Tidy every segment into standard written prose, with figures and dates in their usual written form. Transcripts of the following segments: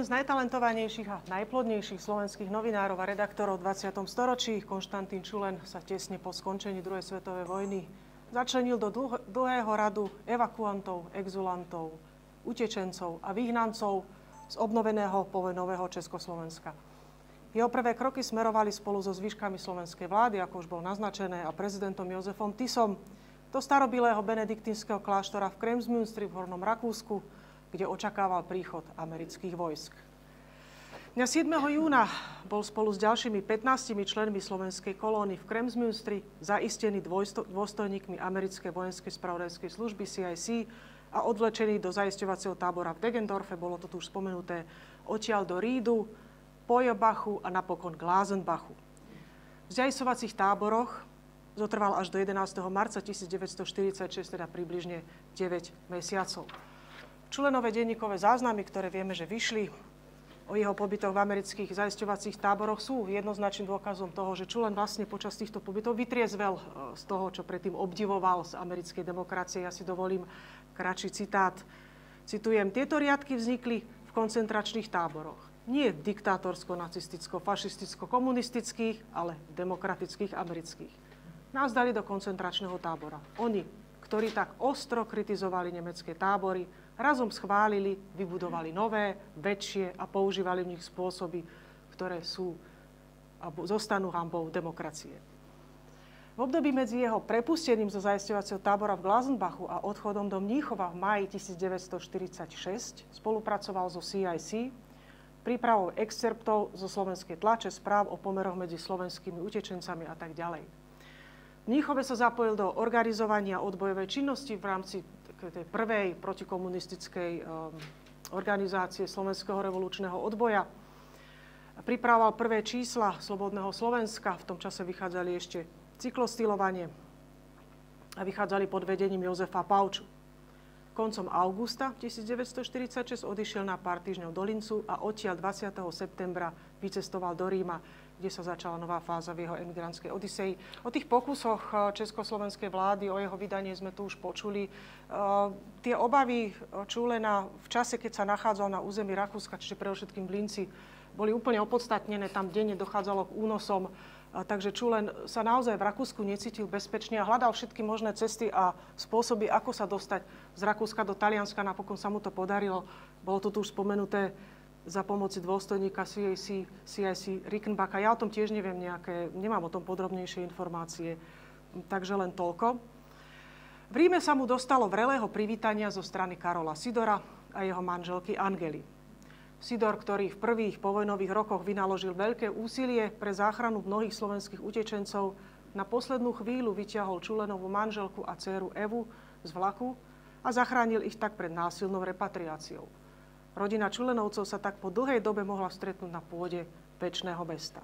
z najtalentovanejších a najplodnejších slovenských novinárov a redaktorov v 20. storočí, Konštantín Čulen, sa tesne po skončení druhej svetovej vojny začlenil do dlhého radu evakuantov, exulantov, utečencov a vyhnancov z obnoveného povojnového Československa. Jeho prvé kroky smerovali spolu so zvyškami slovenskej vlády, ako už bolo naznačené, a prezidentom Jozefom Tisom do starobilého benediktínskeho kláštora v Kremsmünstri v Hornom Rakúsku, kde očakával príchod amerických vojsk. Dňa 7. júna bol spolu s ďalšími 15 členmi slovenskej kolóny v Kremsmünstri zaistený dôstojníkmi americkej vojenskej spravodajskej služby CIC a odvlečený do zaisťovacieho tábora v Deggendorfe, bolo to tu už spomenuté, odtiaľ do Rídu, Pojbachu a napokon Glasenbachu. V zaisťovacích táboroch zotrval až do 11. marca 1946, teda približne 9 mesiacov. Čulenové denníkové záznamy, ktoré vieme, že vyšli o jeho pobytoch v amerických zaisťovacích táboroch, sú jednoznačným dôkazom toho, že Čulen vlastne počas týchto pobytov vytriezvel z toho, čo predtým obdivoval z americkej demokracie. Ja si dovolím kratší citát. Citujem: tieto riadky vznikli v koncentračných táboroch. Nie v diktátorsko-nacisticko-fašisticko-komunistických, ale demokratických amerických. Nás dali do koncentračného tábora. Oni, ktorí tak ostro kritizovali nemecké tábory, razom schválili, vybudovali nové, väčšie a používali v nich spôsoby, ktoré sú a zostanú hanbou demokracie. V období medzi jeho prepustením zo zaisťovacieho tábora v Glasenbachu a odchodom do Mníchova v máji 1946 spolupracoval so CIC, prípravou excerptov zo slovenskej tlače, správ o pomeroch medzi slovenskými utečencami a tak ďalej. V Mníchove sa zapojil do organizovania odbojovej činnosti v rámci tej prvej protikomunistickej organizácie Slovenského revolučného odboja. Pripravoval prvé čísla Slobodného Slovenska, v tom čase vychádzali ešte cyklostylovanie a vychádzali pod vedením Jozefa Pauču. Koncom augusta 1946 odišiel na pár týždňov do Lincu a odtiaľ 20. septembra vycestoval do Ríma, kde sa začala nová fáza v jeho emigrantskej odiseji. O tých pokusoch československej vlády, o jeho vydanie sme tu už počuli. Tie obavy Čulena v čase, keď sa nachádzal na území Rakúska, čiže predovšetkým v Linci, boli úplne opodstatnené. Tam denne dochádzalo k únosom. Takže Čulen sa naozaj v Rakúsku necítil bezpečne a hľadal všetky možné cesty a spôsoby, ako sa dostať z Rakúska do Talianska. Napokon sa mu to podarilo. Bolo to tu už spomenuté za pomoci dôstojníka CIC Rickenbacka. Ja o tom tiež nemám o tom podrobnejšie informácie, takže len toľko. V Ríme sa mu dostalo vrelého privítania zo strany Karola Sidora a jeho manželky Angely. Sidor, ktorý v prvých povojnových rokoch vynaložil veľké úsilie pre záchranu mnohých slovenských utečencov, na poslednú chvíľu vyťahol Čulenovú manželku a dcéru Evu z vlaku a zachránil ich tak pred násilnou repatriáciou. Rodina Čulenovcov sa tak po dlhej dobe mohla stretnúť na pôde večného mesta.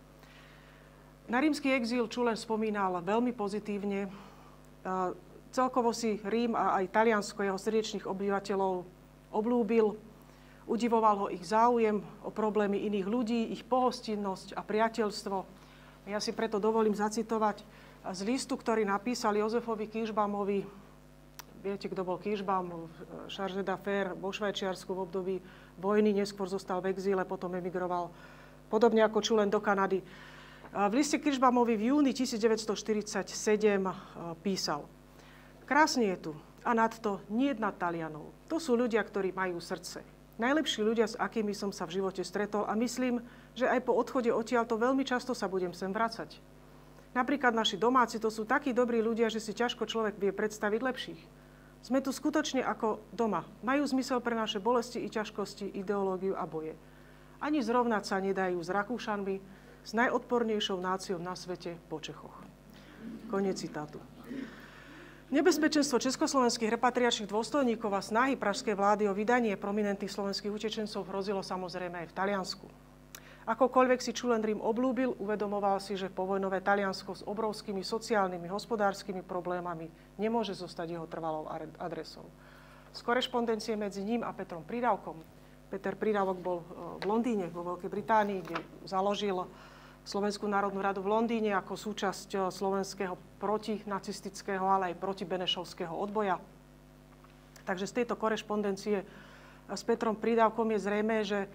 Na rímsky exíl Čulen spomínal veľmi pozitívne. Celkovo si Rím a aj Taliansko, jeho srdečných obyvateľov, obľúbil. Udivoval ho ich záujem o problémy iných ľudí, ich pohostinnosť a priateľstvo. Ja si preto dovolím zacitovať z listu, ktorý napísal Jozefovi Kirschbaumovi. Viete, kto bol Kirschbaum, chargé d'affaires vo Švajčiarsku v období vojny, neskôr zostal v exíle, potom emigroval, podobne ako Čulen, do Kanady. V liste Kirschbaumovi v júni 1947 písal: krásne je tu a nadto niet nad Talianov. To sú ľudia, ktorí majú srdce. Najlepší ľudia, s akými som sa v živote stretol a myslím, že aj po odchode odtiaľto veľmi často sa budem sem vracať. Napríklad naši domáci, to sú takí dobrí ľudia, že si ťažko človek vie predstaviť lepších. Sme tu skutočne ako doma. Majú zmysel pre naše bolesti i ťažkosti, ideológiu a boje. Ani zrovnať sa nedajú s Rakúšanmi, s najodpornejšou náciou na svete po Čechoch. Koniec citátu. Nebezpečenstvo československých repatriačných dôstojníkov a snahy pražskej vlády o vydanie prominentných slovenských utečencov hrozilo samozrejme aj v Taliansku. Akokoľvek si Čulen Rím obľúbil, uvedomoval si, že povojnové Taliansko s obrovskými sociálnymi, hospodárskymi problémami nemôže zostať jeho trvalou adresou. Z korešpondencie medzi ním a Petrom Prídavkom. Peter Prídavok bol v Londýne, vo Veľkej Británii, kde založil Slovenskú národnú radu v Londýne ako súčasť slovenského protinacistického, ale aj protibenešovského odboja. Takže z tejto korešpondencie s Petrom Prídavkom je zrejmé, že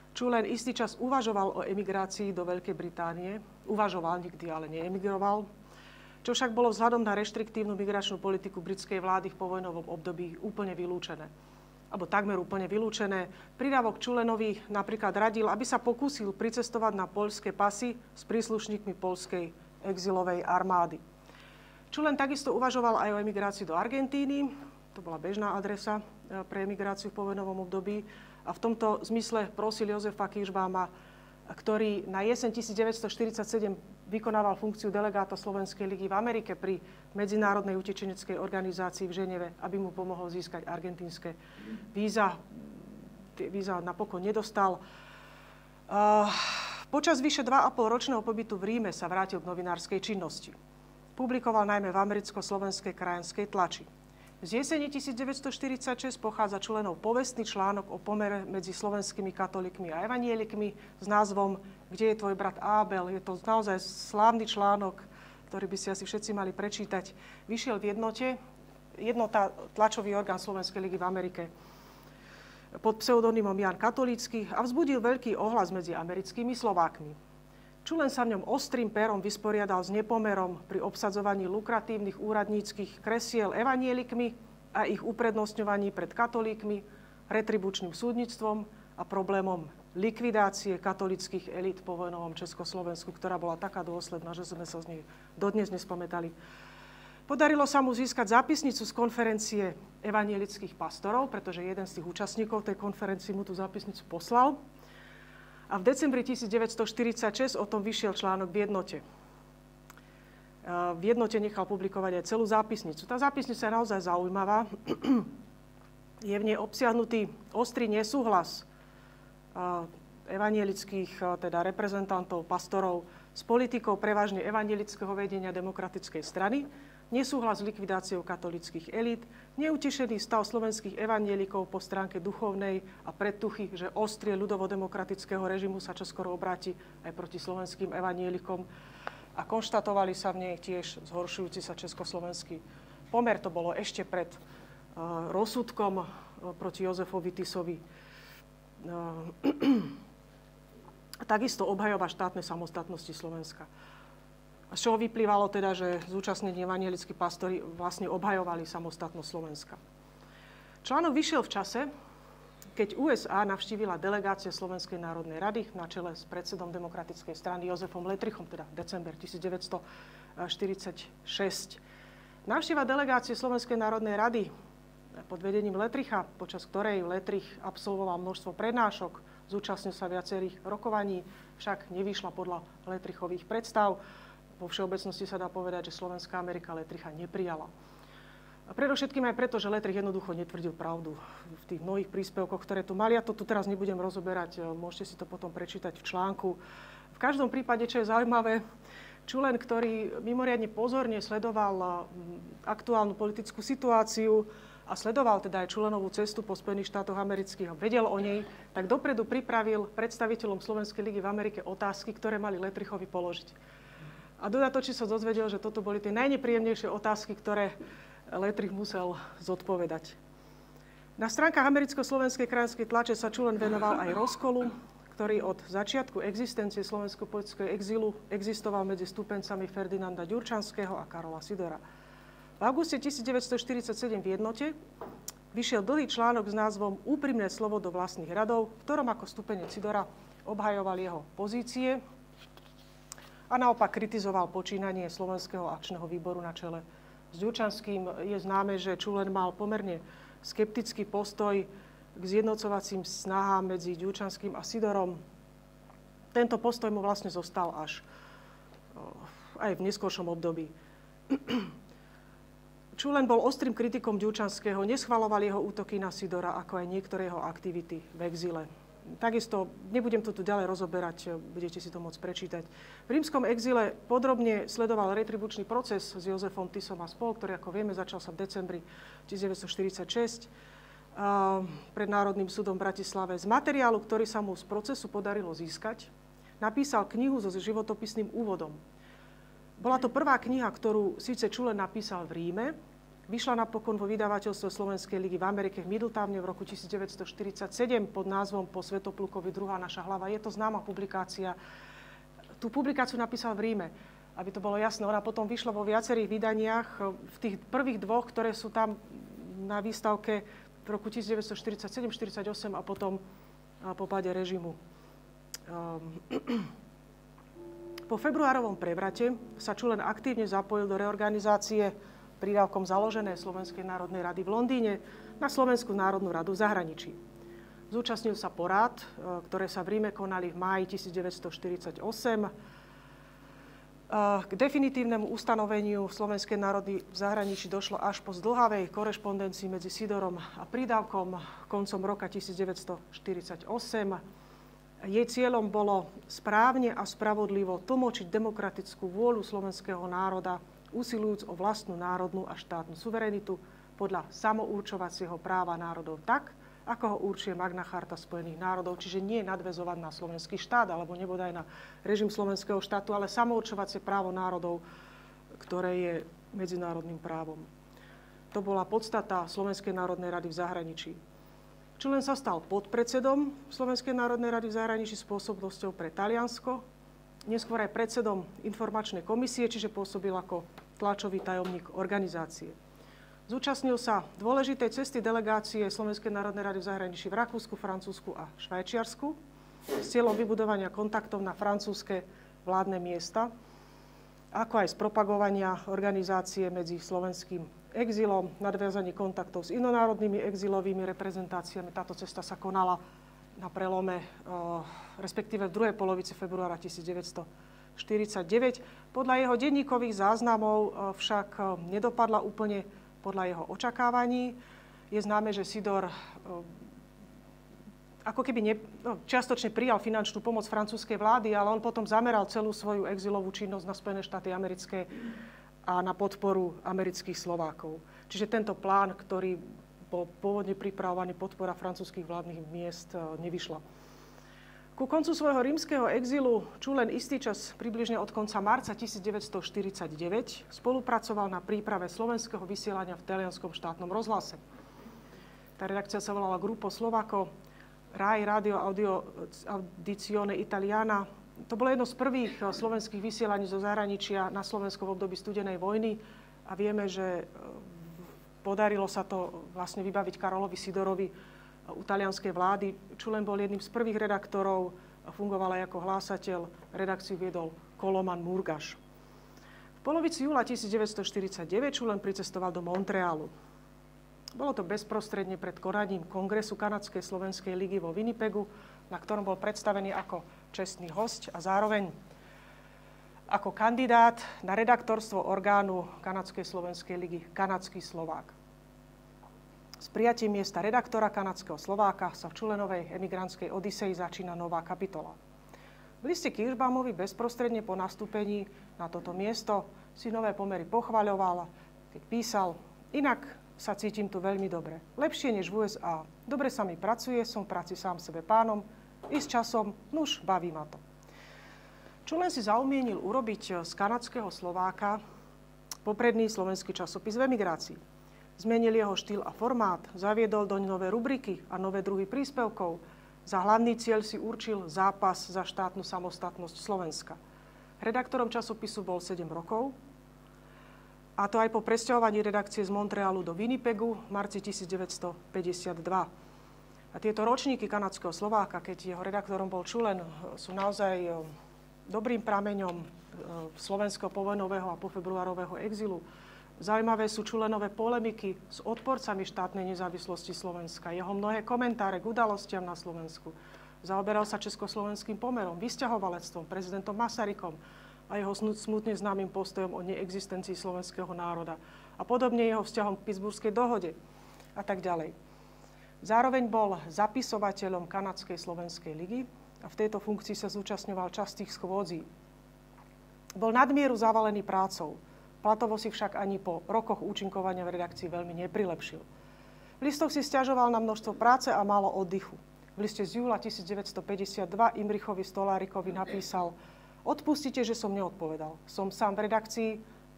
Čulen istý čas uvažoval o emigrácii do Veľkej Británie. Uvažoval nikdy, ale neemigroval. Čo však bolo vzhľadom na reštriktívnu migračnú politiku britskej vlády v povojnovom období úplne vylúčené. Alebo takmer úplne vylúčené. Pridávok Čulenovi napríklad radil, aby sa pokúsil pricestovať na poľské pasy s príslušníkmi poľskej exilovej armády. Čulen takisto uvažoval aj o emigrácii do Argentíny. To bola bežná adresa pre emigráciu v povojnovom období. A v tomto zmysle prosil Jozefa Kiršbáma, ktorý na jeseň 1947 vykonával funkciu delegáta Slovenskej ligy v Amerike pri Medzinárodnej utečeneckej organizácii v Ženeve, aby mu pomohol získať argentínske víza. Tie víza napokon nedostal. Počas vyše 2,5-ročného pobytu v Ríme sa vrátil k novinárskej činnosti. Publikoval najmä v americko-slovenskej krajanskej tlači. Z jesene 1946 pochádza Čulenov povestný článok o pomere medzi slovenskými katolíkmi a evanielikmi s názvom Kde je tvoj brat Ábel? Je to naozaj slávny článok, ktorý by si asi všetci mali prečítať. Vyšiel v Jednota, tlačový orgán Slovenskej ligy v Amerike, pod pseudonymom Jan Katolícky a vzbudil veľký ohlas medzi americkými Slovákmi. Čulen sa v ňom ostrým perom vysporiadal s nepomerom pri obsadzovaní lukratívnych úradníckych kresiel evanielikmi a ich uprednostňovaní pred katolíkmi, retribučným súdnictvom a problémom likvidácie katolíckych elít po vojnovom Československu, ktorá bola taká dôsledná, že sme sa z nej dodnes nespamätali. Podarilo sa mu získať zápisnicu z konferencie evanielických pastorov, pretože jeden z tých účastníkov tej konferencie mu tú zápisnicu poslal. A v decembri 1946 o tom vyšiel článok v Jednote. V Jednote nechal publikovať aj celú zápisnicu. Tá zápisnica je naozaj zaujímavá. Je v nej obsiahnutý ostrý nesúhlas evanielických, teda reprezentantov, pastorov s politikou prevažne evanielického vedenia Demokratickej strany, nesúhlas s likvidáciou katolíckych elít, neutešený stav slovenských evanielikov po stránke duchovnej a predtuchy, že ostrie ľudovo-demokratického režimu sa čoskoro obráti aj proti slovenským evanielikom. A konštatovali sa v nej tiež zhoršujúci sa československý pomer. To bolo ešte pred rozsudkom proti Jozefovi Tisovi. Takisto obhajoba štátnej samostatnosti Slovenska. Z čoho vyplývalo teda, že zúčastnení evanielickí pastori vlastne obhajovali samostatnosť Slovenska. Článok vyšiel v čase, keď USA navštívila delegácia Slovenskej národnej rady na čele s predsedom Demokratickej strany Jozefom Letrichom, teda december 1946. Návšteva delegácie Slovenskej národnej rady pod vedením Letricha, počas ktorej Letrich absolvoval množstvo prednášok, zúčastnil sa viacerých rokovaní, však nevyšla podľa Letrichových predstav. Vo všeobecnosti sa dá povedať, že Slovenská Amerika Letricha neprijala. A predovšetkým aj preto, že Letrich jednoducho netvrdil pravdu v tých mnohých príspevkoch, ktoré tu mali. Ja to tu teraz nebudem rozoberať, môžete si to potom prečítať v článku. V každom prípade, čo je zaujímavé, Čulen, ktorý mimoriadne pozorne sledoval aktuálnu politickú situáciu a sledoval teda aj Čulenovú cestu po Spojených štátoch amerických a vedel o nej, tak dopredu pripravil predstaviteľom Slovenskej ligy v Amerike otázky, ktoré mali Letrichovi položiť. A dodatočne sa dozvedel, že toto boli tie najnepríjemnejšie otázky, ktoré Letrich musel zodpovedať. Na stránkach americko-slovenskej krajanskej tlače sa Čulen venoval aj rozkolu, ktorý od začiatku existencie slovenského politického exílu existoval medzi stúpencami Ferdinanda Ďurčanského a Karola Sidora. V auguste 1947 v Jednote vyšiel dlhý článok s názvom Úprimné slovo do vlastných radov, v ktorom ako stúpenec Sidora obhajoval jeho pozície a naopak kritizoval počínanie Slovenského akčného výboru na čele s Ďurčanským. Je známe, že Čulen mal pomerne skeptický postoj k zjednocovacím snahám medzi Ďurčanským a Sidorom. Tento postoj mu vlastne zostal až aj v neskôršom období. Čulen bol ostrým kritikom Ďurčanského, neschvaľoval jeho útoky na Sidora, ako aj niektoré jeho aktivity v exíle. Takisto, nebudem to tu ďalej rozoberať, budete si to môcť prečítať. V rímskom exíle podrobne sledoval retribučný proces s Jozefom Tisom a spol, ktorý, ako vieme, začal sa v decembri 1946 pred Národným súdom v Bratislave. Z materiálu, ktorý sa mu z procesu podarilo získať, napísal knihu so životopisným úvodom. Bola to prvá kniha, ktorú síce Čulen napísal v Ríme, Vyšla napokon vo vydavateľstve Slovenskej ligy v Amerike v Middletowne v roku 1947 pod názvom Po Svätoplukovi druhá naša hlava. Je to známa publikácia. Tú publikáciu napísal v Ríme, aby to bolo jasné. Ona potom vyšla vo viacerých vydaniach. V tých prvých dvoch, ktoré sú tam na výstavke v roku 1947-48 a potom po páde režimu. Po februárovom prevrate sa Čulen aktívne zapojil do reorganizácie prídavkom založené Slovenskej národnej rady v Londýne na Slovenskú národnú radu v zahraničí. Zúčastnil sa porád, ktoré sa v Ríme konali v máji 1948. K definitívnemu ustanoveniu Slovenskej národy v zahraničí došlo až po zdĺhavej korešpondencii medzi Sidorom a prídavkom koncom roka 1948. Jej cieľom bolo správne a spravodlivo tlmočiť demokratickú vôľu slovenského národa, usilujúc o vlastnú národnú a štátnu suverenitu podľa samourčovacieho práva národov tak, ako ho určuje Magna Charta Spojených národov, čiže nie nadväzovať na slovenský štát alebo nebodaj na režim slovenského štátu, ale samourčovacie právo národov, ktoré je medzinárodným právom. To bola podstata Slovenskej národnej rady v zahraničí. Čulen sa stal podpredsedom Slovenskej národnej rady v zahraničí s pôsobnosťou pre Taliansko, neskôr aj predsedom informačnej komisie, čiže pôsobil ako tlačový tajomník organizácie. Zúčastnil sa dôležitej cesty delegácie Slovenskej národnej rady v zahraničí v Rakúsku, Francúzsku a Švajčiarsku s cieľom vybudovania kontaktov na francúzske vládne miesta, ako aj z propagovania organizácie medzi slovenským exilom, nadviazanie kontaktov s inonárodnými exilovými reprezentáciami. Táto cesta sa konala na prelome, respektíve v druhej polovici februára 1949. Podľa jeho denníkových záznamov však nedopadla úplne podľa jeho očakávaní. Je známe, že Sidor ako keby čiastočne prijal finančnú pomoc francúzskej vlády, ale on potom zameral celú svoju exilovú činnosť na Spojené štáty americké a na podporu amerických Slovákov. Čiže tento plán, ktorý bol pôvodne pripravovaný, podpora francúzskych vládnych miest, nevyšla. Ku koncu svojho rímskeho exilu Čulen istý čas, približne od konca marca 1949, spolupracoval na príprave slovenského vysielania v talianskom štátnom rozhlase. Tá redakcia sa volala Gruppo Slovako, RAI Radio Audizione Italiana. To bolo jedno z prvých slovenských vysielaní zo zahraničia na Slovensku v období studenej vojny a vieme, že podarilo sa to vlastne vybaviť Karolovi Sidorovi u talianskej vlády. Čulen bol jedným z prvých redaktorov, fungoval aj ako hlásateľ, redakciu viedol Koloman Murgaš. V polovici júla 1949 Čulen pricestoval do Montrealu. Bolo to bezprostredne pred konaním kongresu Kanadskej slovenskej ligy vo Winnipegu, na ktorom bol predstavený ako čestný hosť a zároveň ako kandidát na redaktorstvo orgánu Kanadskej slovenskej ligy Kanadský Slovák. S prijatím miesta redaktora Kanadského Slováka sa v Čulenovej emigrantskej odysei začína nová kapitola. V liste Kirschbaumovi bezprostredne po nastúpení na toto miesto si nové pomery pochvaľoval, keď písal: "Inak sa cítim tu veľmi dobre. Lepšie než v USA. Dobre sa mi pracuje, som v práci sám sebe pánom. I s časom, nuž, baví ma to." Čulen si zaumienil urobiť z Kanadského Slováka popredný slovenský časopis v emigrácii. Zmenil jeho štýl a formát, zaviedol doň nové rubriky a nové druhy príspevkov. Za hlavný cieľ si určil zápas za štátnu samostatnosť Slovenska. Redaktorom časopisu bol 7 rokov, a to aj po presťahovaní redakcie z Montrealu do Winnipegu v marci 1952. A tieto ročníky Kanadského Slováka, keď jeho redaktorom bol Čulen, sú naozaj dobrým prameňom slovenského povojnového a pofebruárového exilu. Zaujímavé sú Čulenové polemiky s odporcami štátnej nezávislosti Slovenska, jeho mnohé komentáre k udalostiam na Slovensku. Zaoberal sa československým pomerom, vysťahovalectvom, prezidentom Masarykom a jeho smutne známym postojom o neexistencii slovenského národa a podobne jeho vzťahom k Pittsburghskej dohode a tak ďalej. Zároveň bol zapisovateľom Kanadskej slovenskej ligy a v tejto funkcii sa zúčastňoval častých schôdzí. Bol nadmieru zavalený prácou. Platovo si však ani po rokoch účinkovania v redakcii veľmi neprilepšil. V listoch si sťažoval na množstvo práce a málo oddychu. V liste z júla 1952 Imrichovi Stolárikovi napísal: "Odpustite, že som neodpovedal. Som sám v redakcii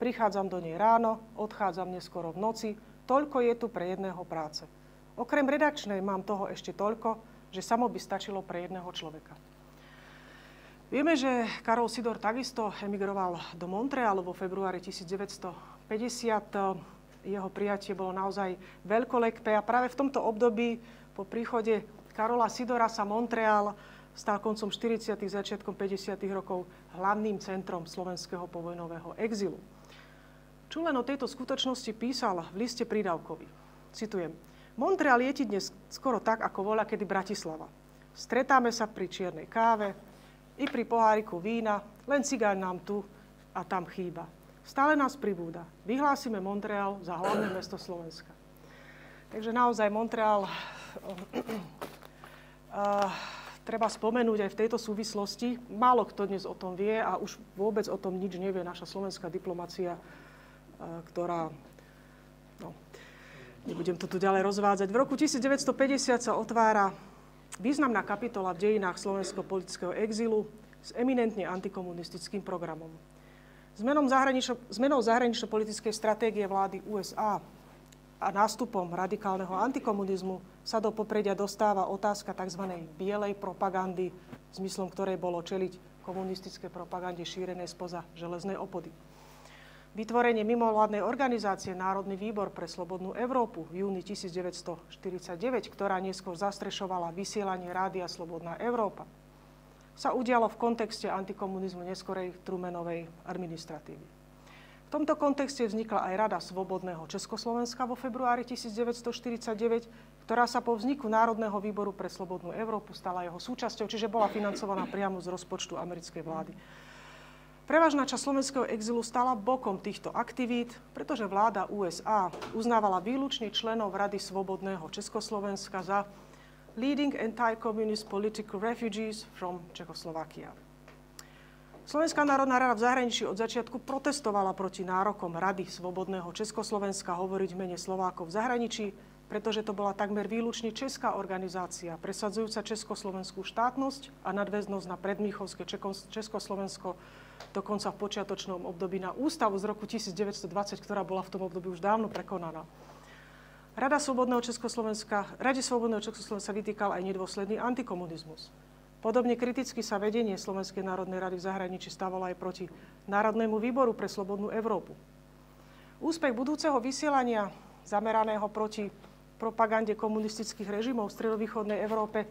Prichádzam do nej ráno, odchádzam neskoro v noci, toľko je tu pre jedného práce. Okrem redakčnej mám toho ešte toľko, že samo by stačilo pre jedného človeka. Vieme, že Karol Sidor takisto emigroval do Montrealu vo februári 1950. Jeho prijatie bolo naozaj veľkolepé a práve v tomto období po príchode Karola Sidora sa Montreal stal koncom 40. začiatkom 50. rokov hlavným centrom slovenského povojnového exilu. Čulen o tejto skutočnosti písal v liste prídavkovi. Citujem. Montreal je ti dnes skoro tak, ako voľa kedy Bratislava. Stretáme sa pri čiernej káve i pri poháriku vína, len cigáň nám tu a tam chýba. Stále nás pribúda. Vyhlásime Montreal za hlavné mesto Slovenska. Takže naozaj Montreal treba spomenúť aj v tejto súvislosti. Málo kto dnes o tom vie a už vôbec o tom nič nevie naša slovenská diplomacia, ktorá... Nebudem to tu ďalej rozvádzať. V roku 1950 sa otvára významná kapitola v dejinách slovensko-politického exilu s eminentne antikomunistickým programom. Zmenou zahranično-politickej stratégie vlády USA a nástupom radikálneho antikomunizmu sa do popredia dostáva otázka tzv. Bielej propagandy, zmyslom ktorej bolo čeliť komunistické propagande šírenej spoza železnej opony. Vytvorenie mimovládnej organizácie Národný výbor pre slobodnú Európu v júni 1949, ktorá neskôr zastrešovala vysielanie Rádia Slobodná Európa, sa udialo v kontexte antikomunizmu neskorej Trumanovej administratívy. V tomto kontexte vznikla aj Rada Slobodného Československa vo februári 1949, ktorá sa po vzniku Národného výboru pre slobodnú Európu stala jeho súčasťou, čiže bola financovaná priamo z rozpočtu americkej vlády. Prevažná časť slovenského exilu stála bokom týchto aktivít, pretože vláda USA uznávala výlučne členov Rady Slobodného Československa za leading anti-communist political refugees from Czechoslovakia. Slovenská národná rada v zahraničí od začiatku protestovala proti nárokom Rady Slobodného Československa hovoriť v mene Slovákov v zahraničí, pretože to bola takmer výlučne česká organizácia, presadzujúca československú štátnosť a nadväznosť na predmníchovské Československo, dokonca v počiatočnom období na ústavu z roku 1920, ktorá bola v tom období už dávno prekonaná. Rade Slobodného Československa vytýkal aj nedôsledný antikomunizmus. Podobne kriticky sa vedenie Slovenskej národnej rady v zahraničí stávalo aj proti Národnému výboru pre slobodnú Európu. Úspech budúceho vysielania zameraného proti propagande komunistických režimov v stredovýchodnej Európe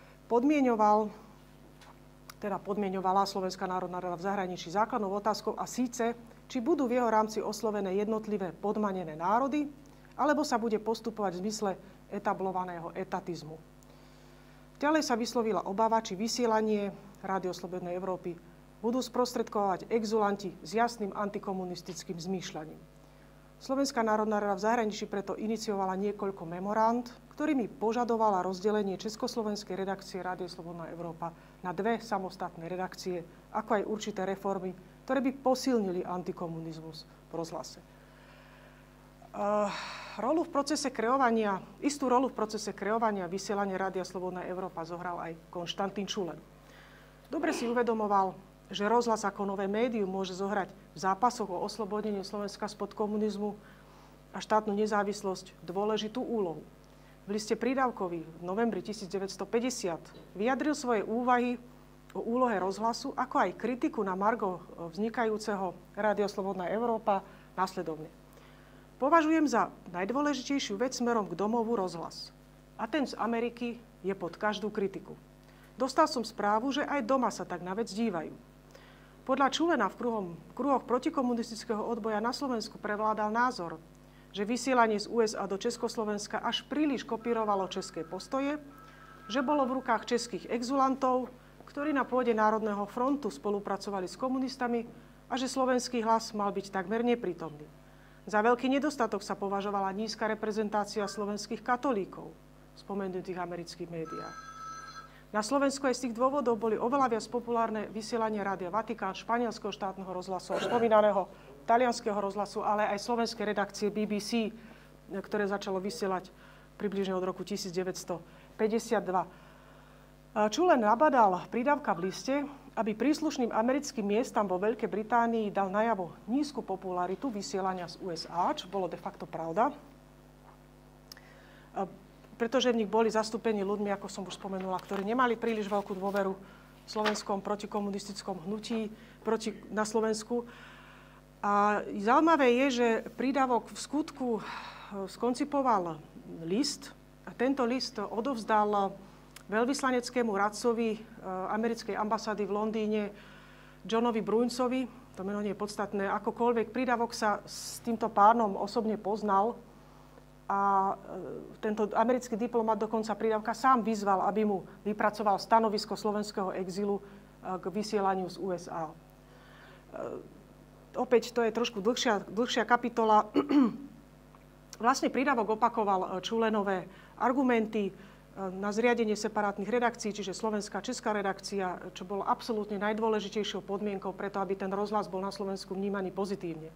podmienovala Slovenská národná rada v zahraničí základnou otázkou a síce, či budú v jeho rámci oslovené jednotlivé podmanené národy, alebo sa bude postupovať v zmysle etablovaného etatizmu. Ďalej sa vyslovila obava, či vysielanie Rádio Slobodnej Európy budú sprostredkovať exulanti s jasným antikomunistickým zmýšľaním. Slovenská národná rada v zahraničí preto iniciovala niekoľko memorand, ktorými požadovala rozdelenie československej redakcie Rádio Slobodná Európa na dve samostatné redakcie, ako aj určité reformy, ktoré by posilnili antikomunizmus v rozhlase. Istú rolu v procese kreovania vysielania Rádia Slobodná Európa zohral aj Konštantín Čulen. Dobre si uvedomoval, že rozhlas ako nové médium môže zohrať v zápasoch o oslobodenie Slovenska spod komunizmu a štátnu nezávislosť dôležitú úlohu. V liste prídavkovi v novembri 1950 vyjadril svoje úvahy o úlohe rozhlasu, ako aj kritiku na margo vznikajúceho Rádia Slobodná Európa nasledovne. Považujem za najdôležitejšiu vec smerom k domovu rozhlas. A ten z Ameriky je pod každú kritiku. Dostal som správu, že aj doma sa tak na vec dívajú. Podľa Čulena v kruhoch protikomunistického odboja na Slovensku prevládal názor, že vysielanie z USA do Československa až príliš kopírovalo české postoje, že bolo v rukách českých exulantov, ktorí na pôde Národného frontu spolupracovali s komunistami a že slovenský hlas mal byť takmer neprítomný. Za veľký nedostatok sa považovala nízka reprezentácia slovenských katolíkov v spomenutých amerických médiách. Na Slovensku aj z tých dôvodov boli oveľa viac populárne vysielanie Rádia Vatikán, španielského štátneho rozhlasu, spomínaného talianskeho rozhlasu, ale aj slovenské redakcie BBC, ktoré začalo vysielať približne od roku 1952. Čulen nabadal prídavka v liste, aby príslušným americkým miestam vo Veľkej Británii dal najavo nízku popularitu vysielania z USA, čo bolo de facto pravda, pretože v nich boli zastúpení ľuďmi, ako som už spomenula, ktorí nemali príliš veľkú dôveru v slovenskom protikomunistickom hnutí na Slovensku. A zaujímavé je, že prídavok v skutku skoncipoval list a tento list odovzdal veľvyslaneckému radcovi americkej ambasády v Londýne Johnovi Bruinsovi. To meno nie je podstatné. Akokoľvek prídavok sa s týmto pánom osobne poznal a tento americký diplomat dokonca prídavka sám vyzval, aby mu vypracoval stanovisko slovenského exilu k vysielaniu z USA. Opäť to je trošku dlhšia kapitola. Vlastne prídavok opakoval Čulenové argumenty na zriadenie separátnych redakcií, čiže slovenská, česká redakcia, čo bolo absolútne najdôležitejšou podmienkou preto, aby ten rozhlas bol na Slovensku vnímaný pozitívne.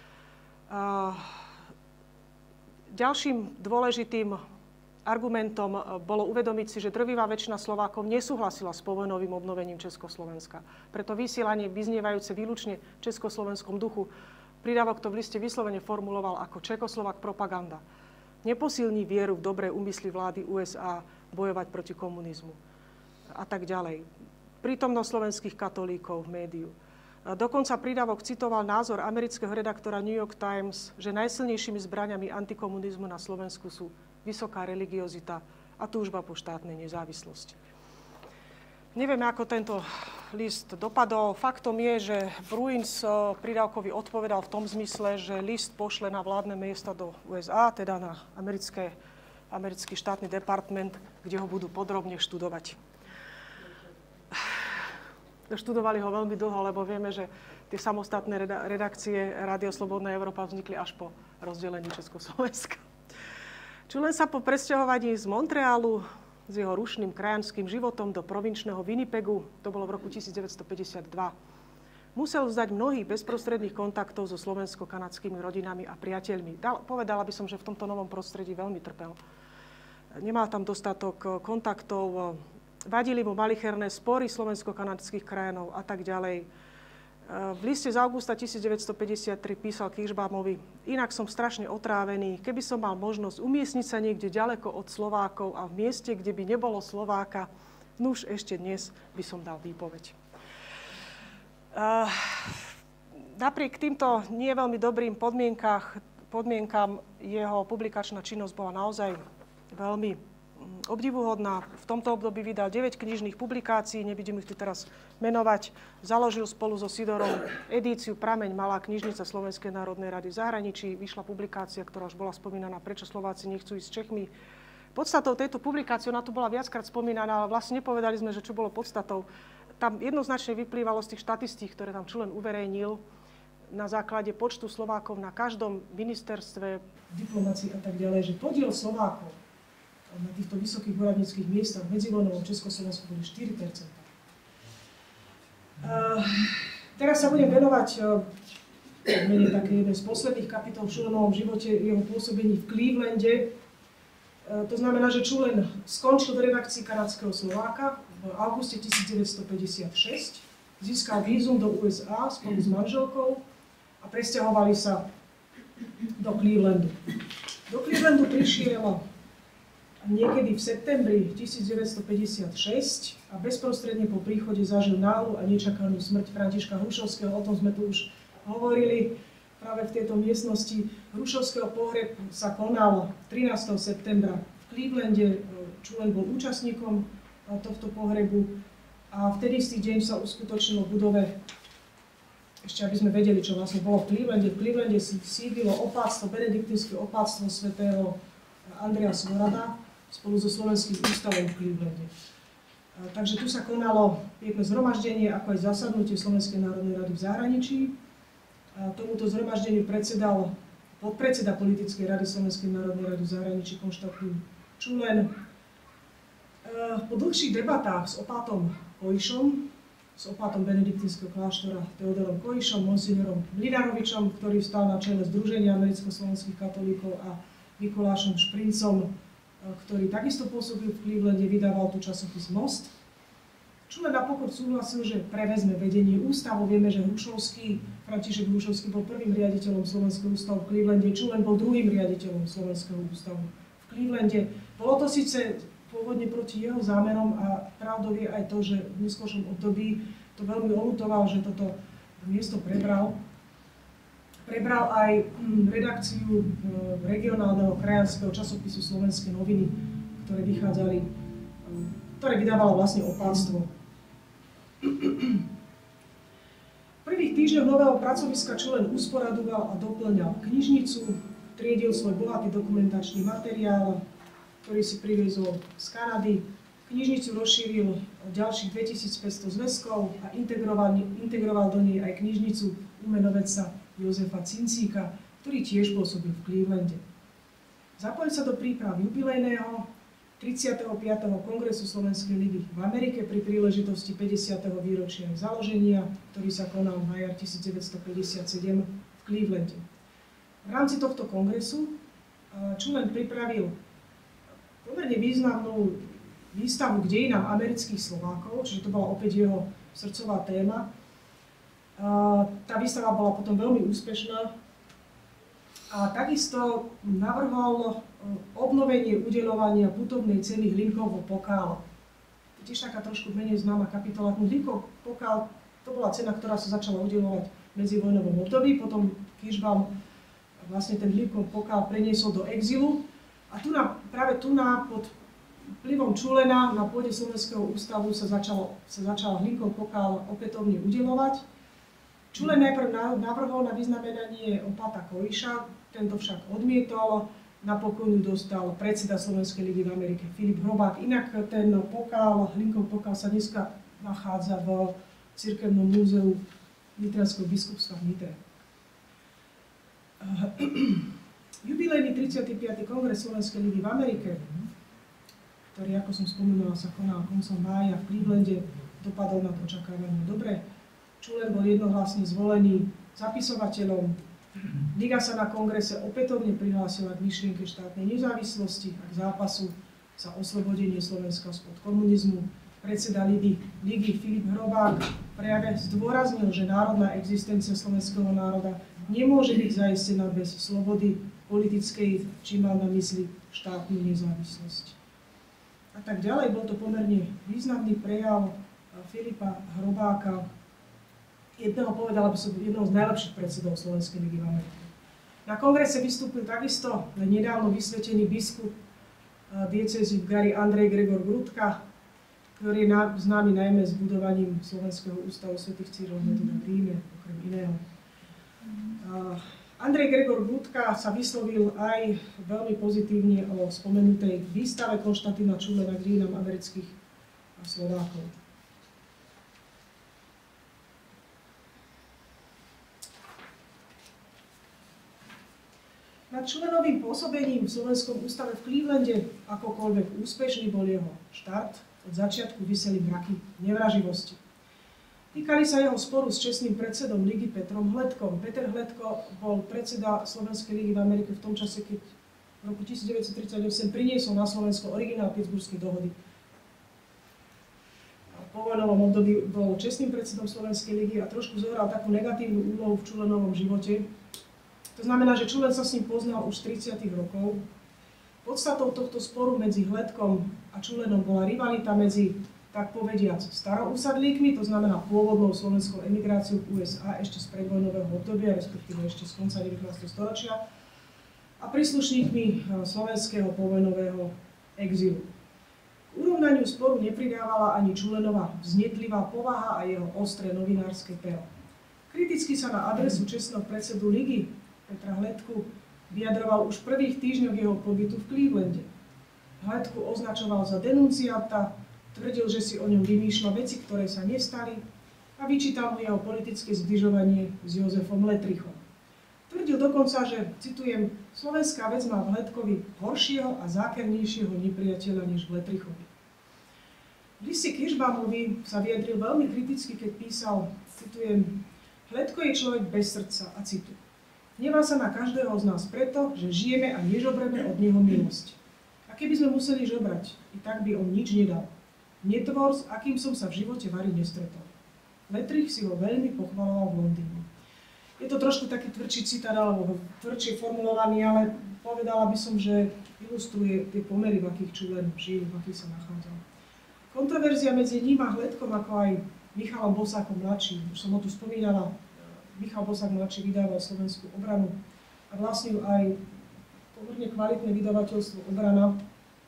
Ďalším dôležitým argumentom bolo uvedomiť si, že drvivá väčšina Slovákov nesúhlasila s povojnovým obnovením Československa. Preto vysielanie vyznievajúce výlučne v československom duchu, prídavok to v liste vyslovene formuloval ako Čekoslovak propaganda. Neposilní vieru v dobré úmysly vlády USA bojovať proti komunizmu a tak ďalej. Prítomnosť slovenských katolíkov v médiu. Dokonca prídavok citoval názor amerického redaktora New York Times, že najsilnejšími zbraňami antikomunizmu na Slovensku sú vysoká religiozita a túžba po štátnej nezávislosti. Nevieme, ako tento list dopadol. Faktom je, že Bruins prídavkovi odpovedal v tom zmysle, že list pošle na vládne miesta do USA, teda na americký štátny department, kde ho budú podrobne študovať. Študovali ho veľmi dlho, lebo vieme, že tie samostatné redakcie Rádio Slobodná Európa vznikli až po rozdelení Československa. Čulen sa po presťahovaní z Montrealu s jeho rušným krajanským životom do provinčného Winnipegu, to bolo v roku 1952, musel vzdať mnohých bezprostredných kontaktov so slovensko-kanadskými rodinami a priateľmi. Povedala by som, že v tomto novom prostredí veľmi trpel. Nemal tam dostatok kontaktov, vadili mu malicherné spory slovensko-kanadských krajanov a tak ďalej. V liste z augusta 1953 písal Kiršbaumovi: inak som strašne otrávený, keby som mal možnosť umiestniť sa niekde ďaleko od Slovákov a v mieste, kde by nebolo Slováka, nuž ešte dnes by som dal výpoveď. Napriek týmto nie veľmi dobrým podmienkám jeho publikačná činnosť bola naozaj veľmi obdivuhodná. V tomto období vydal 9 knižných publikácií, nebudem ich tu teraz menovať. Založil spolu so Sidorom edíciu Prameň, malá knižnica Slovenskej národnej rady v zahraničí. Vyšla publikácia, ktorá už bola spomínaná, Prečo Slováci nechcú ísť s Čechmi. Podstatou tejto publikácie, ona tu bola viackrát spomínaná, ale vlastne nepovedali sme, že čo bolo podstatou. Tam jednoznačne vyplývalo z tých štatistík, ktoré tam Čulen uverejnil na základe počtu Slovákov na každom ministerstve, diplomácii a tak ďalej, že podiel Slovákov na týchto vysokých úradníckych miestach v medzivojnovom Československu boli 4%. Teraz sa budem venovať menej také jednej z posledných kapitol v Čulenovom živote, jeho pôsobení v Clevelande. To znamená, že Čulen skončil v redakcii Kanadského Slováka v auguste 1956, získal vízum do USA spolu s manželkou a presťahovali sa do Clevelandu. Do Clevelandu prišiel niekedy v septembri 1956 a bezprostredne po príchode zažil náhlu a nečakanú smrť Františka Hrušovského. O tom sme tu už hovorili práve v tejto miestnosti. Hrušovského pohreb sa konal 13. septembra v Clevelande. Čulen bol účastníkom tohto pohrebu a vtedy istý deň sa uskutočnilo v budove, ešte aby sme vedeli, čo vlastne bolo v Clevelande. V Clevelande sídlilo opáctvo, benediktínske opáctvo svätého Andreja Svorada spolu so Slovenským ústavom v Clevelande. Takže tu sa konalo pekné zhromaždenie, ako aj zasadnutie Slovenskej národnej rady v zahraničí. Tomuto zhromaždeniu predsedal podpredseda politickej rady Slovenskej národnej rady v zahraničí Konštantín Čulen. Po dlhších debatách s opátom Kojišom, s opátom benediktínskeho kláštora Teodorom Kojišom, monsignorom Mlynarovičom, ktorý stál na čele Združenia americko-slovenských katolíkov, a Mikulášom Šprincom, ktorý takisto pôsobil v Clevelande, vydával tu časopis Most. Čulen napokon súhlasil, že prevezme vedenie ústavu. Vieme, že František Hrušovský bol prvým riaditeľom Slovenského ústavu v Clevelande, Čulen bol druhým riaditeľom Slovenského ústavu v Clevelande. Bolo to síce pôvodne proti jeho zámerom a pravdou je aj to, že v neskôršom období to veľmi oľutoval, že toto miesto prebral. Prebral aj redakciu regionálneho krajanského časopisu Slovenské noviny, ktoré vydávalo vlastne opánstvo. V prvých týždňoch nového pracoviska Čulen usporadoval a doplňal knižnicu, triedil svoj bohatý dokumentačný materiál, ktorý si priviezol z Kanady. Knižnicu rozšíril o ďalších 2500 zväzkov a integroval do nej aj knižnicu umenovedca Jozefa Cincíka, ktorý tiež pôsobil v Clevelande. Zapojil sa do príprav jubilejného 35. kongresu Slovenskej ligy v Amerike pri príležitosti 50. výročia založenia, ktorý sa konal na jar 1957 v Clevelande. V rámci tohto kongresu Čulen pripravil pomerne významnú výstavu k dejinám amerických Slovákov, čiže to bola opäť jeho srdcová téma. Tá výstava bola potom veľmi úspešná a takisto navrhol obnovenie udeľovania putovnej ceny Hlinkovho pokála. Tiež taká trošku menej známa kapitola. Hlinkov pokál, to bola cena, ktorá sa začala udeľovať v medzivojnovom období, potom Kiršbaum vlastne ten Hlinkov pokál preniesol do exilu. A práve tu pod vplyvom Čulena na pôde Slovenského ústavu sa začal Hlinkov pokál opätovne udeľovať. Čulen najprv navrhol na vyznamenanie opata Koliša, tento však odmietol. Napokon ju dostal predseda Slovenskej ligy v Amerike Filip Hrobák. Inak ten pokál, Hlinkov pokál sa dneska nachádza v Cirkevnom múzeu Nitranského biskupstva v Nitre. Jubilejný 35. kongres Slovenskej ligy v Amerike, ktorý, ako som spomínala, sa konal koncom mája v Clevelande, dopadol na očakávanie dobre. Čulen bol jednohlasne zvolený zapisovateľom. Liga sa na kongrese opätovne prihlásila k myšlienke štátnej nezávislosti a k zápasu za oslobodenie Slovenska spod komunizmu. Predseda ligy Filip Hrobák v prejave zdôraznil, že národná existencia slovenského národa nemôže byť zaistená bez slobody politickej, či mal na mysli štátnu nezávislosť. A tak ďalej, bol to pomerne významný prejav Filipa Hrobáka, povedala by som, jedného z najlepších predsedov Slovenskej ligy v Amerike. Na kongrese vystúpil takisto nedávno vysvetený biskup diecézy v Gari Andrej Gregor Grudka, ktorý je známy najmä s budovaním Slovenského ústavu svätých Cyrila Metoda v Ríme, okrem iného. Andrej Gregor Grudka sa vyslovil aj veľmi pozitívne o spomenutej výstave Konštantína Čulena k dejinám amerických Slovákov. Nad Čulenovým pôsobením v Slovenskom ústave v Clevelande akokoľvek úspešný bol jeho štart, od začiatku viseli mraky nevraživosti. Týkali sa jeho sporu s čestným predsedom ligy Petrom Hledkom. Peter Hledko bol predseda Slovenskej ligy v Amerike v tom čase, keď v roku 1938 priniesol na Slovensko originál Pittsburghskej dohody. Po vojnovom období bol čestným predsedom Slovenskej ligy a trošku zohral takú negatívnu úlohu v Čulenovom živote. To znamená, že Čulen sa s ním poznal už 30. rokov. Podstatou tohto sporu medzi Hledkom a Čulenom bola rivalita medzi, tak povediac, starousadlíkmi, to znamená pôvodnou slovenskou emigráciou v USA ešte z predvojnového obdobia, respektíve ešte z konca 19. storočia, a príslušníkmi slovenského povojnového exilu. K urovnaniu sporu nepridávala ani Čulenova vznetlivá povaha a jeho ostré novinárske pero. Kriticky sa na adresu čestného predsedu ligy Petra Hledku vyjadroval už v prvých týždňoch jeho pobytu v Clevelande. Hledku označoval za denuncianta, tvrdil, že si o ňom vymýšľa veci, ktoré sa nestali, a vyčítal mu jeho politické zbližovanie s Jozefom Letrichom. Tvrdil dokonca, že, citujem, slovenská vec má v Hledkovi horšieho a zákernejšieho nepriateľa než v Letrichovi. V liste Kiršbaumovi sa vyjadril veľmi kriticky, keď písal, citujem, Hledko je človek bez srdca, a citu. Hnevá sa na každého z nás preto, že žijeme a nežobreme od neho milosť. A keby sme museli žobrať, i tak by on nič nedal. Netvor, s akým som sa v živote vari nestretol. Lettrich si ho veľmi pochvaloval v Londýne. Je to trošku taký tvrdší citát, alebo tvrdšie formulovaný, ale povedala by som, že ilustruje tie pomery, v akých Čulen žil, v akých sa nachádzal. Kontroverzia medzi ním a Hledkom, ako aj Michalom Bosákom mladším, už som ho tu spomínala, Michal Bosák mladší vydával Slovenskú obranu a vlastnil aj pomerne kvalitné vydavateľstvo Obrana.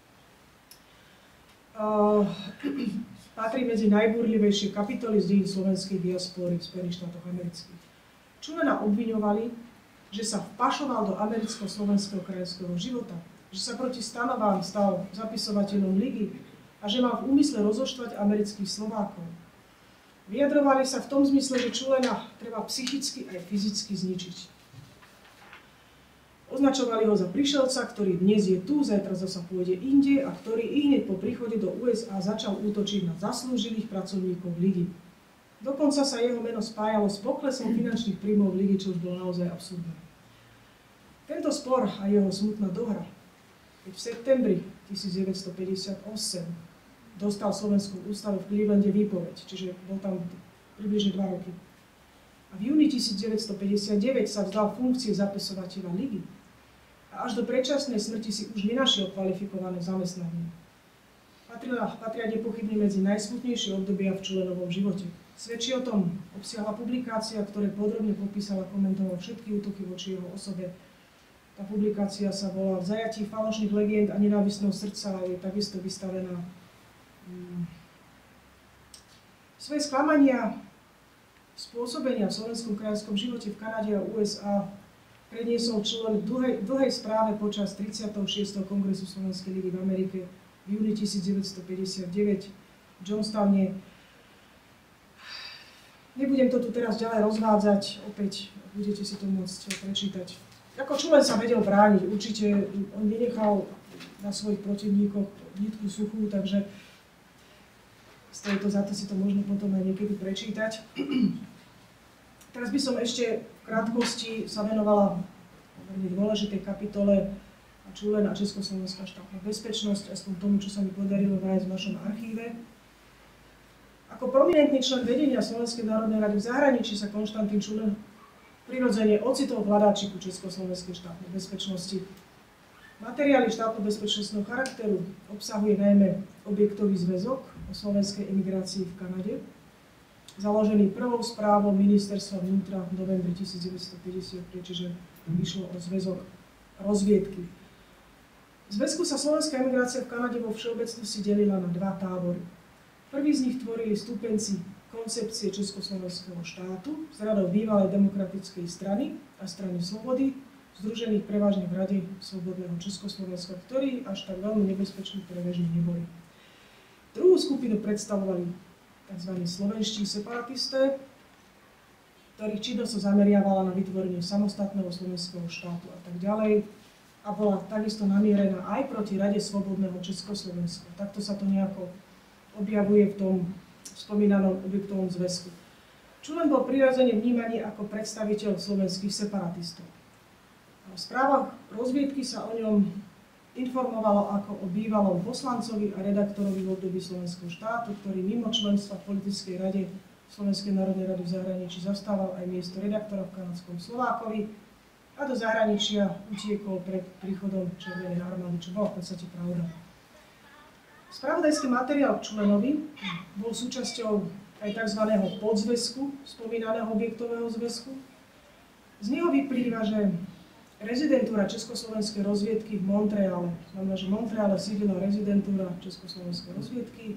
Patrí medzi najbúrlivejšie kapitoly z dejín slovenskej diaspory v Spojených štátoch amerických. Čulena obviňovali, že sa vpašoval do americko-slovenského krajského života, že sa proti stanovám stal zapisovateľom ligy a že mal v úmysle rozoštvať amerických Slovákov. Vyjadrovali sa v tom zmysle, že Čulena treba psychicky aj fyzicky zničiť. Označovali ho za prišelca, ktorý dnes je tu, zajtra zasa pôjde inde a ktorý ihneď po príchode do USA začal útočiť na zaslúžilých pracovníkov ligy. Dokonca sa jeho meno spájalo s poklesom finančných príjmov ligy, čo už bolo naozaj absurdné. Tento spor a jeho smutná dohra, keď v septembri 1958 dostal Slovenskú ústavu v Clevelande výpoveď, čiže bol tam približne 2 roky. A v júni 1959 sa vzdal funkcie zapisovateľa ligy. A až do predčasnej smrti si už nenašiel kvalifikované zamestnanie. Patria nepochybne medzi najsmutnejšie obdobia v Čulenovom živote. Svedčí o tom obsiahla publikácia, ktoré podrobne popísala a komentovala všetky útoky voči jeho osobe. Tá publikácia sa volá V zajatí falošných legend a nenávistného srdca a je takisto vystavená. Svoje sklamania spôsobenia v slovenskom krajskom živote v Kanade a USA predniesol Čulen v dlhej správe počas 36. kongresu Slovenskej ligy v Amerike v júni 1959 v Johnstowne. Nebudem to tu teraz ďalej rozvádzať, opäť budete si to môcť prečítať. Ako Čulen sa vedel brániť, určite on nenechal na svojich protivníkoch nitku suchú, takže stojí to za to si to možno potom aj niekedy prečítať. Teraz by som ešte v krátkosti sa venovala dôležitej kapitole Čulen a Československá štátna bezpečnosť, aspoň tomu, čo sa mi podarilo nájsť v našom archíve. Ako prominentný člen vedenia Slovenskej národnej rady v zahraničí sa Konštantín Čulen prirodzene ocitol v hľadáčiku Československej štátnej bezpečnosti. Materiály štátno-bezpečnostného charakteru obsahuje najmä objektový zväzok o slovenskej emigrácii v Kanade, založený prvou správou Ministerstva vnútra v novembri 1953, čiže išlo o zväzok rozviedky. V zväzku sa slovenská emigrácia v Kanade vo všeobecnosti delila na 2 tábory. Prvý z nich tvorili stúpenci koncepcie Československého štátu z radou bývalej demokratickej strany a strany Slobody, združených prevažne v Rade Slobodného Československa, ktorí až tak veľmi nebezpeční pre režim neboli. Druhú skupinu predstavovali tzv. Slovenští separatisté, ktorých činnosť sa zameriavala na vytvorenie samostatného slovenského štátu a tak ďalej a bola takisto namierená aj proti Rade Slobodného Československa. Takto sa to nejako objavuje v tom spomínanom objektovom zväzku. Čulen bol prirodzene vnímaný ako predstaviteľ slovenských separatistov. V správach rozviedky sa o ňom informovalo ako o bývalom poslancovi a redaktorovi v období Slovenského štátu, ktorý mimo členstva v politickej rade Slovenskej národnej rady v zahraničí zastával aj miesto redaktora v kanadskom Slovákovi a do zahraničia utiekol pred príchodom Červenej armády, čo bola v podstate pravda. Spravodajský materiál k Čulenovi bol súčasťou aj tzv. Podzväzku, spomínaného objektového zväzku. Z neho vyplýva, že rezidentúra Československej rozviedky v Montreale, znamená, že v Montreale sídlila rezidentúra Československej rozviedky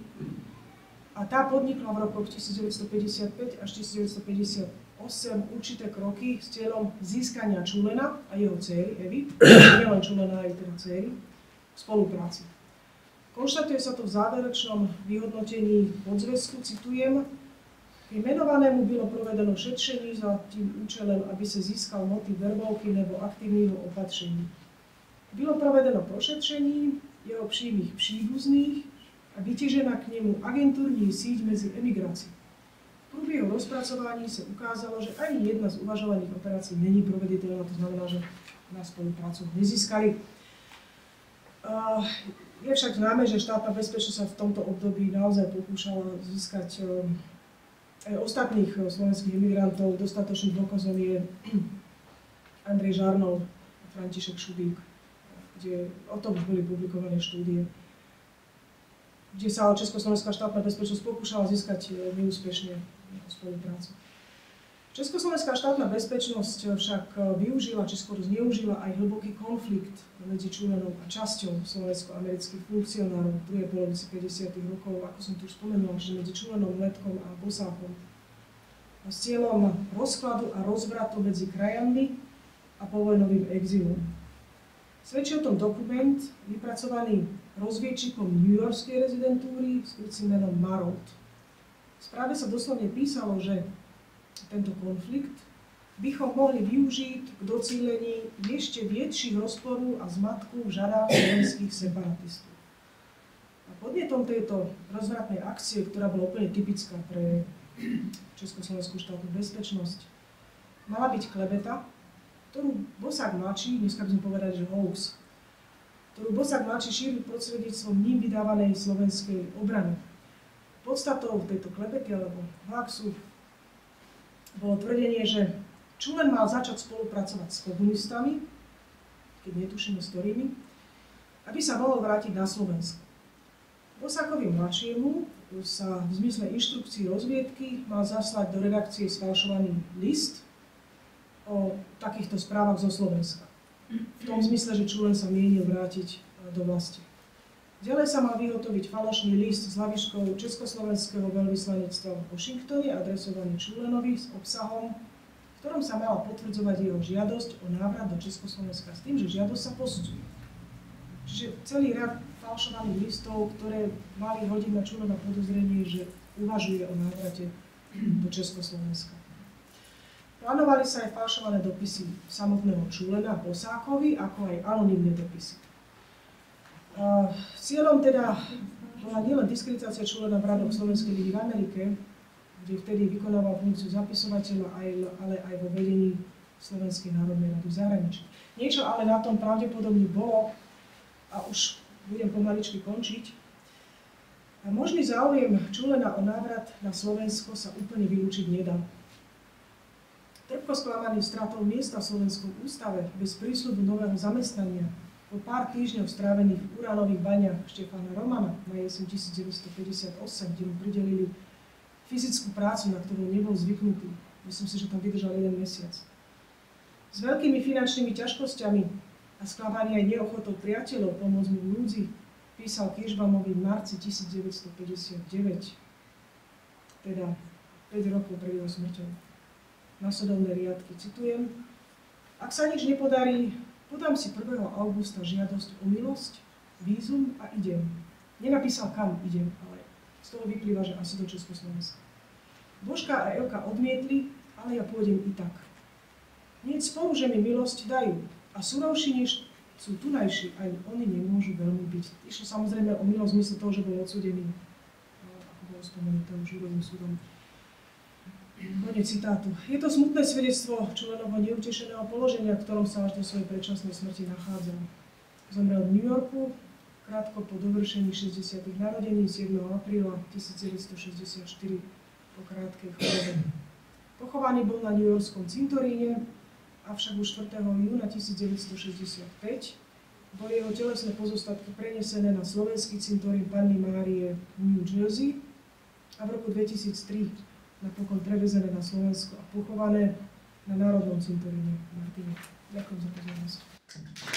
a tá podnikla v rokoch 1955 až 1958 určité kroky s cieľom získania Čulena a jeho dcéry Evy, nielen Čulena, aj teda dcéry, v spolupráci. Konštatuje sa to v záverečnom vyhodnotení podzväzku, citujem, k menovanému bylo provedeno šetření za tým účelem, aby se získal motiv verbovky nebo aktivního opatření. Bylo provedeno prošetření jeho přímých příbuzných a vytěžena k němu agenturní síť mezi emigrací. V průběhu rozpracování se ukázalo, že ani jedna z uvažovaných operací není proveditelná, to znamená, že na spoluprácu nezískali. Je však známe, že štátna bezpečnosť sa v tomto období naozaj pokúšala získať aj ostatných slovenských imigrantov. Dostatočným dôkazom je Andrej Žarnov a František Šubík, kde o tom už boli publikované štúdie, kde sa Československá štátna bezpečnosť pokúšala získať neúspešne spoluprácu. Československá štátna bezpečnosť však využila, či skôr zneužila aj hlboký konflikt medzi Čulenom a časťou slovensko-amerických funkcionárov v druhej polovici 50. rokov, ako som tu už spomenula, že medzi Čulenom, Letkom a Bosákom. A s cieľom rozkladu a rozvratu medzi krajami a povojnovým exilom. Svedčí o tom dokument vypracovaný rozviedčikom newyorskej rezidentúry s ľudským menom Marold. V správe sa doslovne písalo, že tento konflikt bychom mohli využiť k docílení ešte väčších rozporu a zmatku v žarách slovenských separatistov. A podnetom tejto rozvratnej akcie, ktorá bola úplne typická pre Československú štátnu bezpečnosť, mala byť klebeta, ktorú Bosák mladší, dneska by sme povedali, že hoax, ktorú Bosák mladší šíril prostredníctvom ním vydávanej slovenskej obrany. Podstatou tejto klebety alebo hoaxu bolo tvrdenie, že Čulen mal začať spolupracovať s komunistami, keď netušíme s ktorými, aby sa mohol vrátiť na Slovensko. Bosákovi mladšiemu sa v zmysle inštrukcií rozviedky mal zaslať do redakcie sfalšovaný list o takýchto správach zo Slovenska. V tom zmysle, že Čulen sa mienil vrátiť do vlasti. Ďalej sa mal vyhotoviť falošný list s hlavičkou Československého veľvyslanectva v Washingtone, adresovaný Čulenovi s obsahom, v ktorom sa mala potvrdzovať jeho žiadosť o návrat do Československa s tým, že žiadosť sa posudzuje. Čiže celý rad falšovaných listov, ktoré mali hodiť na Čulena podozrenie, že uvažuje o návrate do Československa. Plánovali sa aj falšované dopisy samotného Čulena Bosákovi, ako aj anonymné dopisy. Cieľom teda bola nielen diskreditácia Čulena v radoch Slovenskej ligy v Amerike, kde vtedy vykonával funkciu zapisovateľa, ale aj vo vedení Slovenskej národnej rady v zahraničí. Niečo ale na tom pravdepodobne bolo, a už budem pomaličky končiť. A možný záujem Čulena o návrat na Slovensko sa úplne vylúčiť nedá. Trpko sklamaný stratou miesta v Slovenskom ústave bez prísľubu nového zamestnania po pár týždňov strávených v uránových baňach Štefána Romana na jeseň 1958, kde mu pridelili fyzickú prácu, na ktorú nebol zvyknutý. Myslím si, že tam vydržal 1 mesiac. S veľkými finančnými ťažkosťami a sklamaný aj neochotou priateľov pomôcť mu v núdzi, písal Kiršbaumovi v marci 1959, teda 5 rokov pred jeho smrťou. Nasledovné riadky, citujem: Ak sa nič nepodarí, podám si 1. augusta žiadosť o milosť, vízum a idem. Nenapísal, kam idem, ale z toho vyplýva, že asi do Československa. Božka a Elka odmietli, ale ja pôjdem i tak. Nie je sporu, že mi milosť dajú. A surovší, než sú tunajší, aj oni nemôžu veľmi byť. Išlo samozrejme o milosť v zmysle toho, že bol odsúdený, ako bolo spomenuté už Žurovým súdom. Konec citátu. Je to smutné svedectvo Čulenovho neutešeného položenia, v ktorom sa až do svojej predčasnej smrti nachádzal. Zomrel v New Yorku, krátko po dovršení 60. narodení 7. apríla 1964 po krátkej chorobe. Pochovaný bol na newyorskom cintoríne, avšak už 4. júna 1965 boli jeho telesné pozostatky prenesené na slovenský cintorín Panny Márie v New Jersey a v roku 2003 napokon prevezené na Slovensko a pochované na Národnom cintoríne v Martine. Ďakujem za pozornosť.